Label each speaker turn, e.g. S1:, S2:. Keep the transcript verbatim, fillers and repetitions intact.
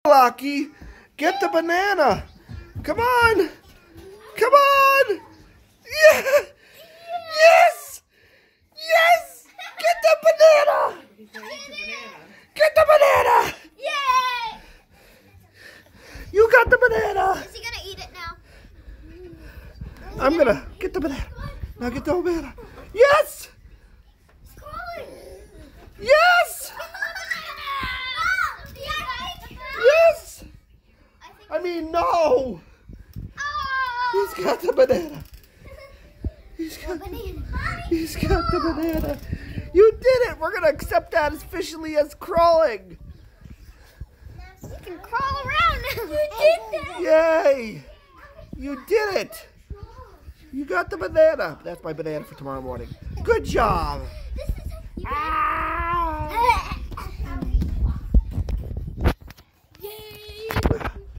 S1: Lachie. Get the banana. Come on. Come on. Yeah. Yes. Yes. Get the banana. Get the banana.
S2: Yay!
S1: You got the banana.
S2: Is he gonna eat it now?
S1: I'm gonna get the banana. Now get the banana. Yes. Yes. Yes. I mean, no. He's got the banana. He's got the banana. He's got the banana. You did it. We're gonna accept that as officially as crawling.
S2: You can crawl around now. You did that.
S1: Yay! You did it. You got the banana. That's my banana for tomorrow morning. Good job.
S2: This is